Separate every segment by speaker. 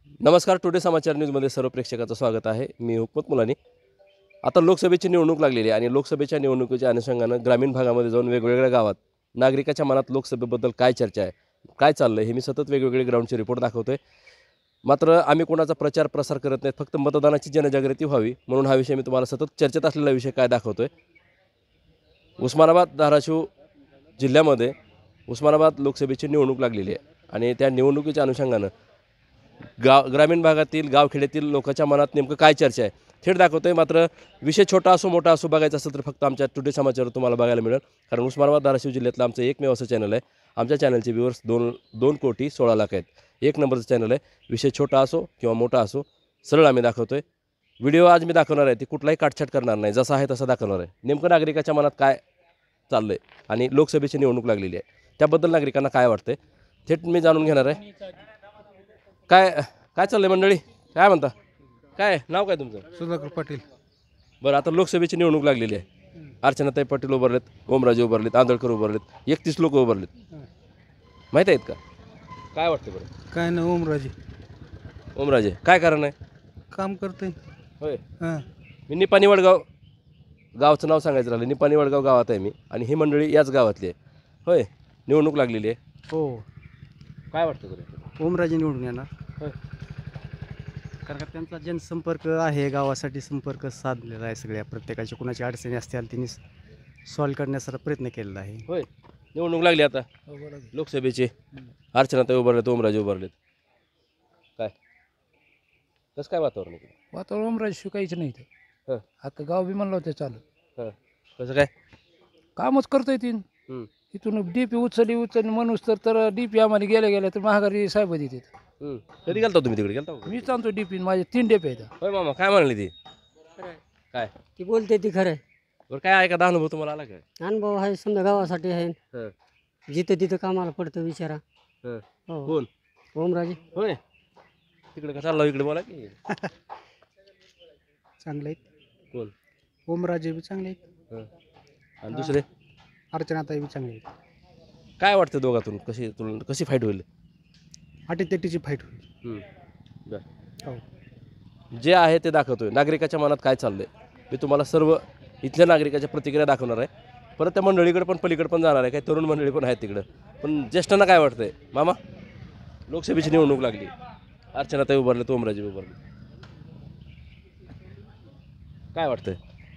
Speaker 1: नमस्कार. टुडे समाचार न्यूजमध्ये सर्व प्रेक्षकाचं स्वागत आहे. मी हुकमत मुलानी. आता लोकसभेची निवडणूक लागलेली आहे आणि लोकसभेच्या निवडणुकीच्या अनुषंगानं ग्रामीण भागामध्ये जाऊन वेगवेगळ्या गावात नागरिकाच्या मनात लोकसभेबद्दल काय चर्चा आहे, काय चाललं आहे, हे मी सतत वेगवेगळे ग्राउंडचे रिपोर्ट दाखवतो आहे. मात्र आम्ही कोणाचा प्रचार प्रसार करत नाहीत, फक्त मतदानाची जनजागृती व्हावी म्हणून हा विषय मी तुम्हाला सतत चर्चेत असलेला विषय काय दाखवतो आहे. उस्मानाबाद धाराशिव जिल्ह्यामध्ये उस्मानाबाद लोकसभेची निवडणूक लागलेली आहे आणि त्या निवडणुकीच्या अनुषंगानं ग्रामीण भागातील गावखेड्यातील लोकांच्या मनात नेमकं काय चर्चा आहे थेट दाखवतोय. मात्र विषय छोटा असो मोठा असो बघायचा असेल तर फक्त आमच्या टुडे समाचार तुम्हाला बघायला मिळेल, कारण उस्मानाबाद धाराशिव जिल्ह्यातलं आमचं एकमेव असं चॅनल आहे. आमच्या चॅनलचे व्ह्यूअर्स 2,16,00,000 आहेत. एक नंबरचं चॅनल आहे. विषय छोटा असो किंवा मोठा असो सरळ आम्ही दाखवतोय. व्हिडिओ आज मी दाखवणार आहे ती कुठलाही काटछाट करणार नाही, जसा आहे तसा दाखवणार आहे. नेमकं नागरिकाच्या मनात काय चाललं आहे आणि लोकसभेची निवडणूक लागलेली आहे त्याबद्दल नागरिकांना काय वाटतंय थेट मी जाणून घेणार आहे. काय काय चाललंय मंडळी, काय म्हणता, काय नाव काय तुमचं?
Speaker 2: सुधाकर पाटील.
Speaker 1: बरं, आता लोकसभेची निवडणूक लागलेली आहे. अर्चनाताई पाटील उभारलेत, ओमराजे उभारलेत, आंदळकर उभारलेत, 31 लोक उभारलेत. माहीत आहेत का? काय वाटतं बरं?
Speaker 2: काय नाही, ओमराजे
Speaker 1: ओमराजे काय कारण आहे?
Speaker 2: काम करते.
Speaker 1: होय,
Speaker 2: हां,
Speaker 1: मी निपाणी वडगाव गावचं नाव सांगायचं राहिलं. निपाणी वडगाव गावात आहे मी आणि ही मंडळी याच गावातली आहे. होय, निवडणूक लागलेली आहे.
Speaker 2: हो.
Speaker 1: काय वाटतं बरं?
Speaker 2: ओमराजे निवडून येणार.
Speaker 1: होय,
Speaker 2: कारण का त्यांचा जनसंपर्क आहे, गावासाठी संपर्क साधलेला आहे. सगळ्या प्रत्येकाची कुणाची अडचणी असतील त्यांनी सॉल्व करण्याचा प्रयत्न केलेला आहे.
Speaker 1: होय, निवडणूक लागली आता लोकसभेची. अर्चनाताई उभारलेत, ओमराजे उभारलेत. काय कसं काय वातावरण आहे?
Speaker 3: वातावरण ओमराजे शिकायचं नाही ते.
Speaker 1: हं.
Speaker 3: आता गाव बी म्हणलं होतं चालू
Speaker 1: हां, कसं काय?
Speaker 3: कामच करतोय तीन.
Speaker 1: हं.
Speaker 3: इथून डीपी उचलली म्हणूस तर डीपी आम्हाला गेल्या तर महागारी साहेब देतात.
Speaker 1: कधी गेलता तुम्ही तिकडे गेलता का?
Speaker 3: मी सांगतो डीपी माझे 3 डेपे आहेत.
Speaker 1: होय मामा, काय म्हणली ती? काय
Speaker 4: ती बोलते ती खरं आहे.
Speaker 1: बरं, काय आहे का अनुभव तुम्हाला आला काय?
Speaker 4: अनुभव आहे, समजा गावासाठी आहे.
Speaker 1: हं.
Speaker 4: जिथं तिथं कामाला पडतं विचारा.
Speaker 1: हं.
Speaker 4: हो,
Speaker 1: कोण?
Speaker 4: ओमराजे.
Speaker 1: होय, तिकडे का चालला, इकडे बोला की.
Speaker 2: चांगले आहेत.
Speaker 1: कोण?
Speaker 2: ओमराजे बी चांगले आहेत.
Speaker 1: हं. आणि दुसरे
Speaker 2: अर्चनाताई बी चांगले आहेत.
Speaker 1: काय वाटतं दोघातून कशी फाईट होईल?
Speaker 2: अटीतटीची फाईट होईल.
Speaker 1: बरं,
Speaker 2: हो.
Speaker 1: जे आहे ते दाखवतोय. नागरिकाच्या मनात काय चाललंय मी तुम्हाला सर्व इथल्या नागरिकाच्या प्रतिक्रिया दाखवणार आहे. परत त्या मंडळीकडे पण पलीकडे पण जाणार आहे. काही तरुण मंडळी पण आहेत तिकडं. पण ज्येष्ठांना काय वाटतंय मामा? लोकसभेची निवडणूक लागली, अर्चनाताई उभारले, ओमराजे उभारले, काय वाटतंय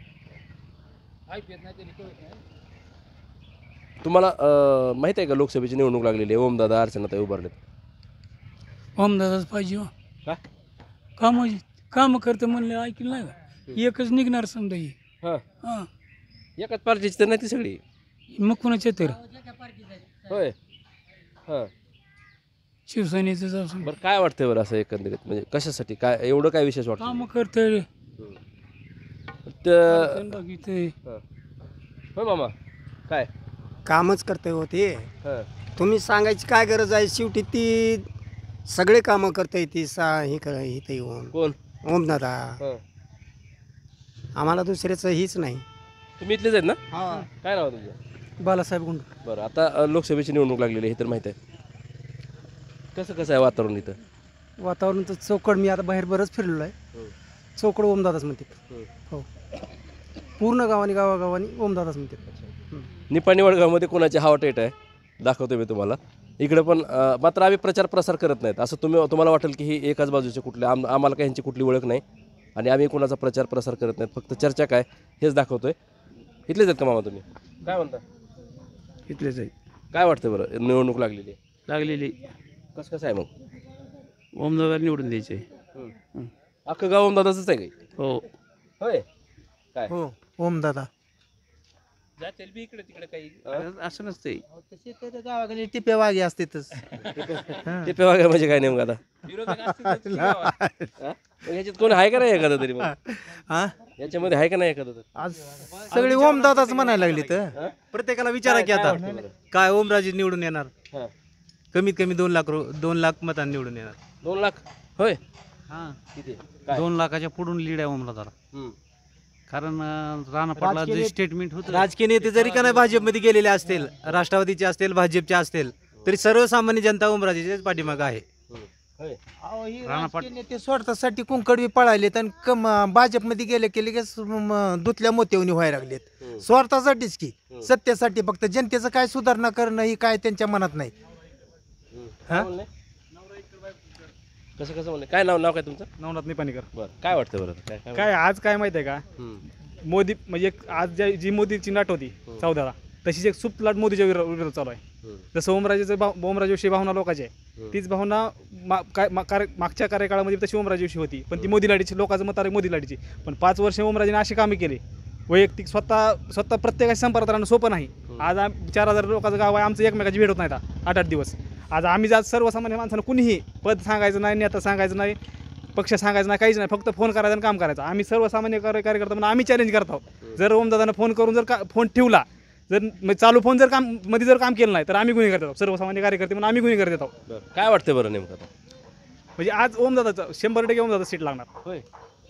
Speaker 1: तुम्हाला? माहिती आहे का लोकसभेची निवडणूक लागलेली आहे, ओमदादा अर्चनाताई उभारलेत.
Speaker 3: ओमदादाच पाहिजे हो.
Speaker 1: का?
Speaker 3: काम करते म्हणले ऐकलं नाही का? एकच निघणार समजा ही.
Speaker 1: हां,
Speaker 3: हां,
Speaker 1: एकाच पार्टीची तर नाही ती सगळी.
Speaker 3: मग कुणाचे तर
Speaker 1: होय. हां,
Speaker 3: शिवसेनेचं जाऊ
Speaker 1: बरं, काय वाटतंय बरं असं एकंदरीत, म्हणजे कशासाठी काय एवढं काय विशेष वाटतं?
Speaker 3: काम करते
Speaker 1: होय मामा, काय?
Speaker 5: कामच करते होते.
Speaker 1: हां,
Speaker 5: तुम्ही सांगायची काय गरज आहे? शेवटी ती सगळे कामं करते ती हे इथं येऊन
Speaker 1: कोण?
Speaker 5: ओमदादा.
Speaker 1: हां,
Speaker 5: आम्हाला दुसऱ्याचं हीच नाही.
Speaker 1: तुम्ही इथलेच आहेत ना? काय नाव आहे तुमचं?
Speaker 2: बालासाहेब गुंड.
Speaker 1: बरं, आता लोकसभेची निवडणूक लागलेली आहे हे तर माहीत आहे. कसं आहे वातावरण इथं?
Speaker 2: वातावरण तर चौकड, मी आता बाहेर बरंच फिरलेलो आहे. चौकड ओमदादाच म्हणते. हो, पूर्ण गावागावानी ओमदादाच म्हणते.
Speaker 1: निपाणी वडगावमध्ये कोणाची हवा टेट आहे दाखवतो मी तुम्हाला. इकडे पण मात्र आम्ही प्रचार प्रसार करत नाहीत. असं तुम्हाला वाटेल की ही एकाच बाजूचे कुठले आम्हाला काही ह्यांची कुठली ओळख नाही आणि आम्ही कोणाचा प्रचार प्रसार करत नाहीत. फक्त चर्चा काय हेच दाखवतोय. इथलेच आहेत का मामा तुम्ही? काय म्हणता?
Speaker 2: इथलेच आहे.
Speaker 1: काय वाटतं बरं, निवडणूक लागलेली आहे?
Speaker 6: लागलेली.
Speaker 1: कसं आहे मग?
Speaker 6: ओमदादा निवडून द्यायचे.
Speaker 1: अख्खं गाव ओमदादाचंच आहे काही?
Speaker 6: हो.
Speaker 1: होय, काय?
Speaker 2: हो, ओमदादा.
Speaker 6: जातील बी इकडे तिकडे काही असं नसतंय.
Speaker 5: गावाकडे टिप्या वागे असते
Speaker 1: ते पेवा काय म्हणजे काय नेमकं आता? मग ह्याच्यात कोण आहे का नाही एखादं तरी? मग याच्यामध्ये आहे का नाही एखादं तरी?
Speaker 5: आज सगळे ओमदादाच म्हणायला लागली तर प्रत्येकाला विचारा की आता काय ओमराजे निवडून येणार.
Speaker 1: हां,
Speaker 5: कमीत कमी 2 लाख मतांनी निवडून येणार.
Speaker 1: 2 लाख? होय,
Speaker 6: हां,
Speaker 1: किती? काय?
Speaker 6: 2 लाखाच्या पुढून लीड आहे ओमदादाला.
Speaker 1: हं.
Speaker 6: कारण राणा पाटला जे स्टेटमेंट होतं,
Speaker 5: राजकीय नेते जरी का नाही भाजपमध्ये गेलेले असतील, राष्ट्रवादीचे असतील, भाजपचे असतील, तरी सर्वसामान्य जनता ओमराजेच्याच पाठीमागं आहे.
Speaker 1: होय.
Speaker 7: अहो, ही
Speaker 2: राणा
Speaker 7: राजकीय नेते स्वार्थासाठी कुंकडवी पळालेत आणि भाजपमध्ये गेले की लगेच दुतल्या मोत्यावनी व्हायला लागलेत. स्वार्थासाठीच की, सत्तेसाठी. फक्त जनतेचं काय सुधारणा करणं ही काय त्यांच्या मनात नाही.
Speaker 1: काय म्हणले? कसं म्हणले? काय नाव काय तुमचं?
Speaker 2: नवनाथ निपाणीकर.
Speaker 1: बरं, काय वाटतं बरं? काय
Speaker 2: काय आज काय माहिती आहे का, मोदी म्हणजे आज जी मोदीची लाट होती 14ला, तशीच एक सुप्त लाट मोदीच्या विरोधात चालू आहे. जसं ओमराजेविषयी भावना लोकांची आहे, तीच भावना मागच्या कार्यकाळामध्ये तशी ओमराजेविषयी होती, पण ती मोदी लाडीची, लोकांचं मत आहे मोदी लाडीची. पण 5 वर्ष ओमराजेने अशी कामे केली वैयक्तिक, स्वतः प्रत्येकाशी संपर्कात राहणं सोपं नाही. आज 4000 लोकांचं गाव आहे, आमचं एकमेकाची भेट होत नाही 8-8 दिवस. आज सर्वसामान्य माणसाला कुणीही पद सांगायचं नाही, नेता सांगायचं नाही, पक्ष सांगायचं नाही, काहीच नाही, फक्त फोन करायचा आणि काम करायचं. आम्ही सर्वसामान्य कार्यकर्ता म्हणून आम्ही चॅलेंज करतो. जर ओमदादानं फोन करून जर फोन ठेवला, जर चालू फोन जर मध्ये काम केलं नाही, तर आम्ही गुन्हेगार देतो. सर्वसामान्य कार्यकर्ते म्हणून आम्ही गुन्हेगार देतो.
Speaker 1: काय वाटतं बरं नेमकं?
Speaker 2: म्हणजे आज ओमदादाचं 100% ओमदादा सीट लागणार.
Speaker 1: होय.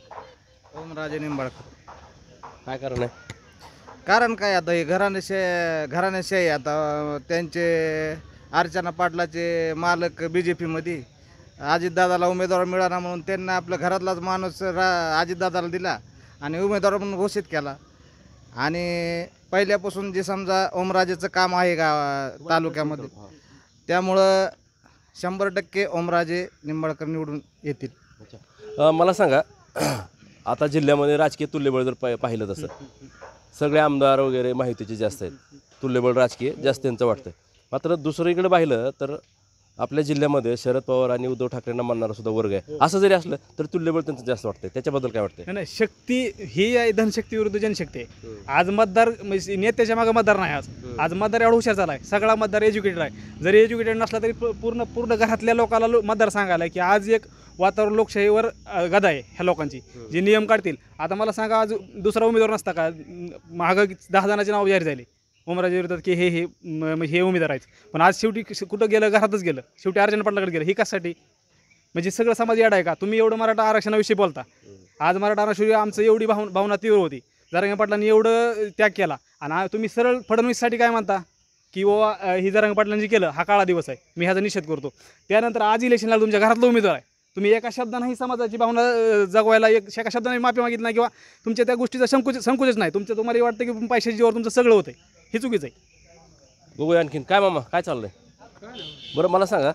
Speaker 8: ओमराजे निंबाळकर.
Speaker 1: काय कारण आहे?
Speaker 8: कारण काय, आता हे घराण्याशाही आता त्यांचे अर्चना पाटलाचे मालक BJPमध्ये, अजितदादाला उमेदवार मिळाला म्हणून त्यांना आपल्या घरातलाच माणूस अजितदादाला दिला आणि उमेदवार म्हणून घोषित केला. आणि पहिल्यापासून जे समजा ओमराजेचं काम आहे तालुक्यामध्ये, त्यामुळं 100% ओमराजे निंबाळकर निवडून येतील.
Speaker 1: मला सांगा, आता जिल्ह्यामध्ये राजकीय तुल्यबळ जर पाहिलं तसं सगळे आमदार वगैरे माहितीचे जास्त आहेत, तुल्यबळ राजकीय जास्त त्यांचं वाटतं. मात्र दुसरीकडे पाहिलं तर आपल्या जिल्ह्यामध्ये शरद पवार आणि उद्धव ठाकरेंना मानणारा सुद्धा वर्ग आहे. असं जरी असलं तर तुल्यबळ त्यांचं जास्त वाटतंय. त्याच्याबद्दल काय वाटतंय?
Speaker 2: नाही, शक्ती ही आहे, धनशक्ती विरुद्ध जनशक्ती आहे. आज मतदार म्हणजे नेत्याच्या मागे मतदार नाही. आज मतदार एवढा हुशार झाला आहे, सगळा मतदार एज्युकेटेड आहे. जरी एज्युकेटेड नसला तरी पूर्ण घरातल्या लोकांना मतदार सांगायला की आज एक वातावरण लोकशाहीवर गदा आहे ह्या लोकांची, जे नियम काढतील. आता मला सांगा, आज दुसरा उमेदवार नसता का, मागं 10 जणांची नाव जाहीर झाली ओमराजे विरोधात की हे उमेदवार आहेत, पण आज शेवटी कुठं गेलं, घरातच गेलं, शेवटी अर्चना पाटलाकडे गेलं. ही कशासाठी? म्हणजे सगळं समाज येडा आहे का? तुम्ही एवढं मराठा आरक्षणाविषयी बोलता, आज मराठा आरक्षण आमचं एवढी भावना तीव्र होती, जरांगे पाटलांनी एवढं त्याग केला, आणि तुम्ही सरळ फडणवीससाठी काय म्हणता की बाबा ही जरांगे पाटलांनी केलं, हा काळा दिवस आहे, मी ह्याचा निषेध करतो. त्यानंतर आज इलेक्शनला तुमच्या घरातला उमेदवार आहे, तुम्ही एका शब्दानेही समाजाची भावना जगवायला एका शब्दाने माफी मागितली नाही, किंवा तुमच्या त्या गोष्टीचा संकोचच नाही. तुम्हाला वाटतं की पैशाच्या जीवावर तुमचं सगळं होतं, हे चुकीचं आहे.
Speaker 1: बघूया आणखीन काय. मामा काय चाललंय? बरं, मला सांगा,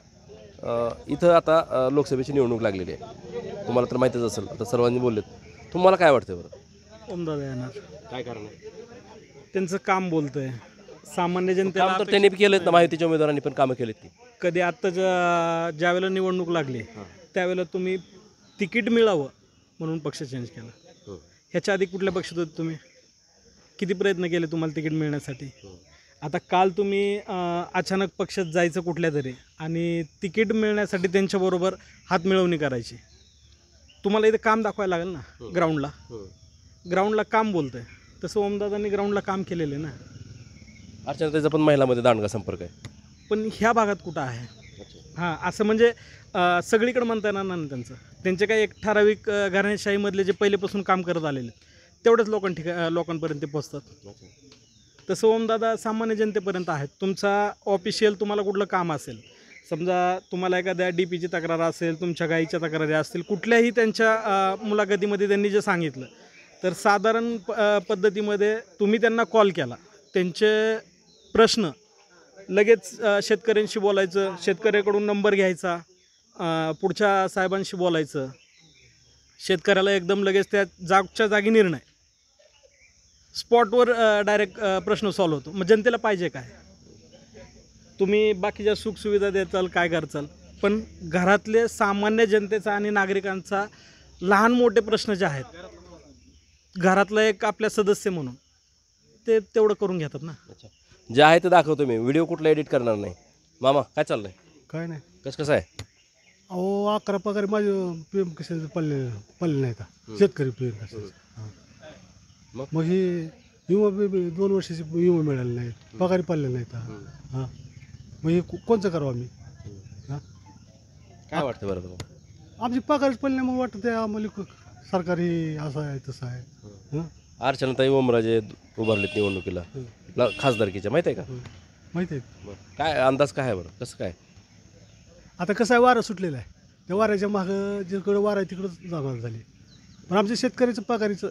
Speaker 1: इथं आता लोकसभेची निवडणूक लागलेली आहे, तुम्हाला तर माहितीच असेल, आता सर्वांनी बोललेत. तुम्हाला काय वाटतं बरं?
Speaker 2: ओमदादा येणार.
Speaker 1: काय कारण आहे?
Speaker 2: त्यांचं काम बोलतंय, सामान्य
Speaker 1: काम तर त्यांनी केलेत ना, माहितीच्या उमेदवारांनी पण कामं केलीत की.
Speaker 2: कधी आत्ता ज्यावेळेला निवडणूक लागली त्यावेळेला तुम्ही तिकीट मिळावं म्हणून पक्ष चेंज केला. ह्याच्या आधी कुठल्या पक्षात होते तुम्ही? किती प्रयत्न केले तुम्हाला तिकीट मिळण्यासाठी? आता काल तुम्ही अचानक पक्षात जायचं कुठल्या तरी, आणि तिकीट मिळण्यासाठी त्यांच्याबरोबर हातमिळवणी करायची. तुम्हाला इथे काम दाखवायला लागेल ना, ग्राउंडला काम बोलतंय. तसं ओमदादांनी ग्राउंडला काम केलेलं आहे ना.
Speaker 1: अर्चनाताईचा पण महिलामध्ये दांडगा संपर्क आहे,
Speaker 2: पण ह्या भागात कुठं आहे? हां, असं म्हणजे सगळीकडे म्हणता येणार ना त्यांचे काही एक ठराविक घराणेशाहीमधले जे पहिलेपासून काम करत आलेले तेवढ्याच लोकांपर्यंत ते पोचतात. तसं ओमदादा सामान्य जनतेपर्यंत आहेत. तुमचा ऑफिशियल तुम्हाला कुठलं काम असेल, समजा तुम्हाला एखाद्या DPची तक्रार असेल, तुमच्या गाईच्या तक्रारी असतील, कुठल्याही त्यांच्या मुलाखतीमध्ये त्यांनी जे सांगितलं, तर साधारण पद्धतीमध्ये तुम्ही त्यांना कॉल केला, त्यांचे प्रश्न लगेच शेतकऱ्यांशी बोलायचं, शेतकऱ्याकडून नंबर घ्यायचा, पुढच्या साहेबांशी बोलायचं, शेतकऱ्याला एकदम लगेच त्या जागच्या जागी निर्णय, स्पॉटवर डायरेक्ट प्रश्न सॉल्व्ह होतो. मग जनतेला पाहिजे काय? तुम्ही बाकीच्या सुखसुविधा देताल, काय करचाल, पण घरातले सामान्य जनतेचा आणि नागरिकांचा लहान मोठे प्रश्न जे आहेत, घरातला एक आपल्या सदस्य म्हणून ते तेवढं करून घेतात ना.
Speaker 1: जे आहे ते दाखवतो मी, व्हिडिओ कुठला एडिट करणार नाही. मामा काय चाललंय?
Speaker 9: काय नाही,
Speaker 1: कसं आहे?
Speaker 9: अहो 11 पगार माझे PM कशाचं पडले नाही का, शेतकरी PM कशाचं. मग हे विमा 2 वर्षाचे विमा मिळाले नाहीत, पगारी पडले नाहीत. हां, मग हे कोणचं करावं आम्ही? हां,
Speaker 1: काय वाटतं बरं तुम्हाला?
Speaker 9: आमची पगारच पडले नाही, मग वाटतं ते आम्हाला सरकारी असं आहे तसं आहे. हां,
Speaker 1: अर्चनाताई ओमराजे उभारलेत निवडणुकीला खासदारकीच्या, माहिती आहे का?
Speaker 9: माहिती आहे.
Speaker 1: काय अंदाज काय आहे बरं, कसं काय?
Speaker 9: आता कसं आहे, वारं सुटलेलं आहे. त्या वाऱ्याच्या मागं जिकडं वारा आहे तिकडं जाणार झाली. पण आमच्या शेतकऱ्याचं पगारीचं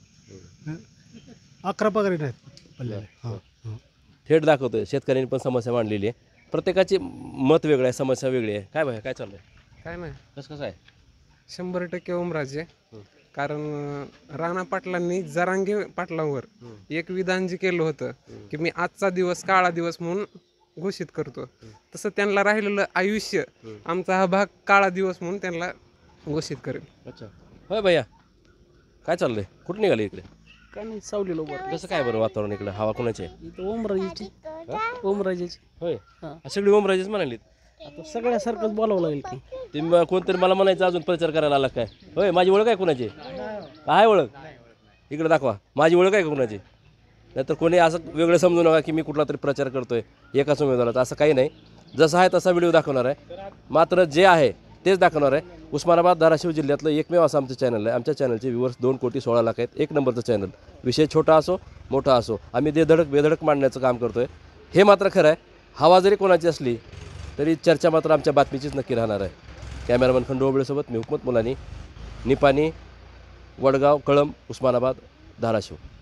Speaker 9: 11 पगारी नाहीत पडलेले. हां हां.
Speaker 1: थेट दाखवतोय शेतकऱ्यांनी पण समस्या मांडलेली आहे. प्रत्येकाची मत वेगळं आहे, समस्या वेगळी आहे. काय भाई काय चाललंय,
Speaker 10: काय नाही,
Speaker 1: कसं आहे?
Speaker 10: 100% ओमराजे. कारण राणा पाटलांनी जरांगे पाटलांवर एक विधान जे केलं होतं की मी आजचा दिवस काळा दिवस म्हणून घोषित करतो, तसं त्यांना राहिलेलं आयुष्य आमचा हा भाग काळा दिवस म्हणून त्यांना घोषित करेल.
Speaker 1: अच्छा, होय भैया काय चाललंय, कुठं निघाले इकडे?
Speaker 6: काय नाही, सावलीला उभा.
Speaker 1: कसं काय बरं वातावरण इकडे, हवा कोणाची आहे?
Speaker 6: इथं ओमराजेची. ओमराजेची.
Speaker 1: होय,
Speaker 6: हां.
Speaker 1: सगळी ओमराजेच म्हणाली.
Speaker 6: आता सगळ्यासारखंच बोलावं लागेल की.
Speaker 1: तुम्ही कोणतरी मला म्हणायचं अजून प्रचार करायला आला काय? होय, माझी ओळख आहे कोणाची? काय ओळख इकडे दाखवा, माझी ओळख आहे का कोणाची? नाहीतर कोणी असं वेगळं समजू नका की मी कुठला तरी प्रचार करतोय एकाच उमेदवाराचा. असं काही नाही, जसं आहे तसा व्हिडिओ दाखवणार आहे. मात्र जे आहे तेच दाखवणार आहे. उस्मानाबाद धाराशिव जिल्ह्यातलं एकमेव असं आमचं चॅनल आहे. आमच्या चॅनलचे व्ह्यूवर्स 2,16,00,000 आहेत. एक नंबरचं चॅनल. विषय छोटा असो मोठा असो, आम्ही बेधडक मांडण्याचं काम करतो आहे. हे मात्र खरं आहे, हवा जरी कोणाची असली तरी चर्चा मात्र आमच्या बातमीचीच नक्की राहणार आहे. कॅमेरामन खंडू ओबळेसोबत मी हुकमत मुलानी, निपाणी, वडगाव, कळंब, उस्मानाबाद, धाराशिव.